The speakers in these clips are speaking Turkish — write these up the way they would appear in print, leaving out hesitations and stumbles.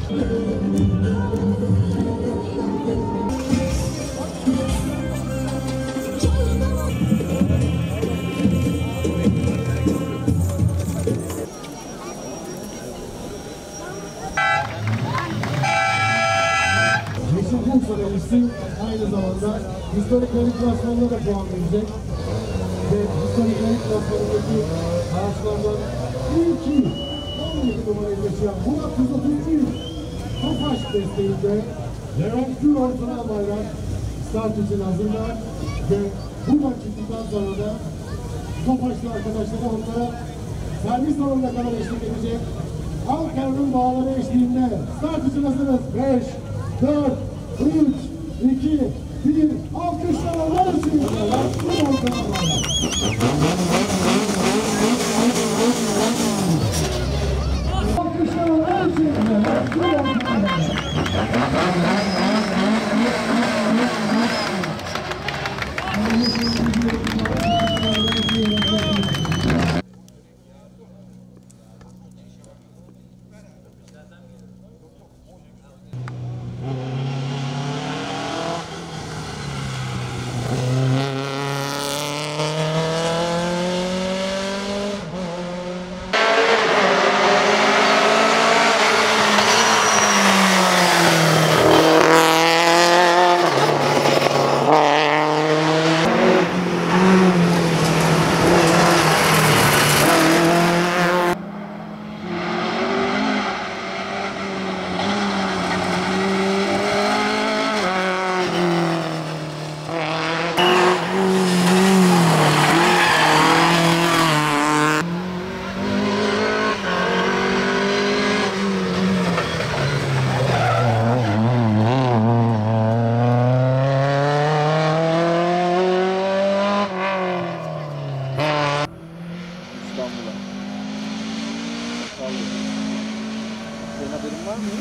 Aynı zamanda historik rally klasmanına da puan verecek. Ve historik rally klasmanındaki araçlardan ilki 17 numarayı taşıyan Murat 133 Tofaş desteğinde Levent Gül Ortadan Bayrak start için hazırlar ve buradan çıktıktan sonra da Tofaşlı arkadaşları onlara servis alanına kadar eşlik edecek. Ankara'nın bağları eşliğinde start için hazırız. 5, 4, 3, 2, 1, alkışlar için. Alkışlar için. Senin haberin var mı?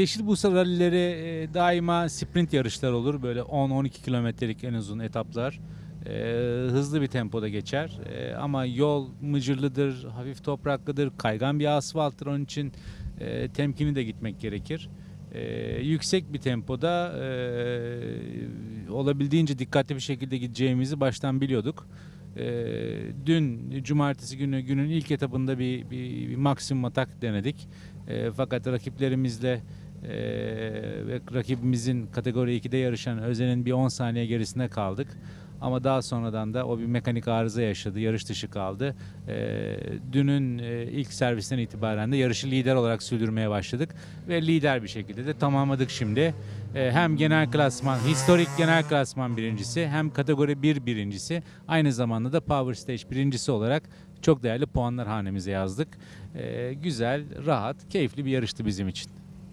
Yeşilbursa rallileri daima sprint yarışlar olur. Böyle 10-12 kilometrelik en uzun etaplar. Hızlı bir tempoda geçer. Ama yol mıcırlıdır, hafif topraklıdır, kaygan bir asfalttır. Onun için temkinli de gitmek gerekir. Yüksek bir tempoda olabildiğince dikkatli bir şekilde gideceğimizi baştan biliyorduk. Dün cumartesi günün ilk etapında bir maksimum atak denedik. Fakat rakiplerimizle ve rakibimizin kategori 2'de yarışan Özen'in bir 10 saniye gerisinde kaldık. Ama daha sonradan da o bir mekanik arıza yaşadı, yarış dışı kaldı. Dünün ilk servisten itibaren de yarışı lider olarak sürdürmeye başladık ve lider bir şekilde de tamamladık şimdi. Hem genel klasman, historik genel klasman birincisi, hem kategori 1 birincisi, aynı zamanda da Power Stage birincisi olarak çok değerli puanlar hanemize yazdık. Güzel, rahat, keyifli bir yarıştı bizim için.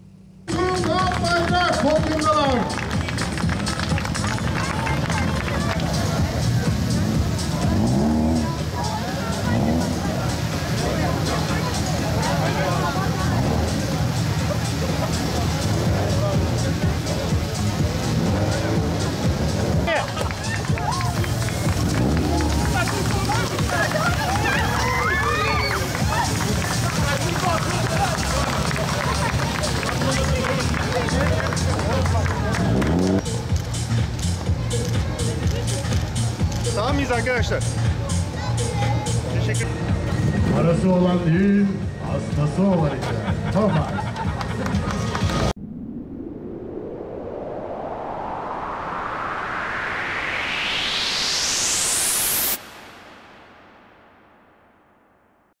Tamam mıyız arkadaşlar? Teşekkür. Parası olan değil, hastası olan işte. Tamam.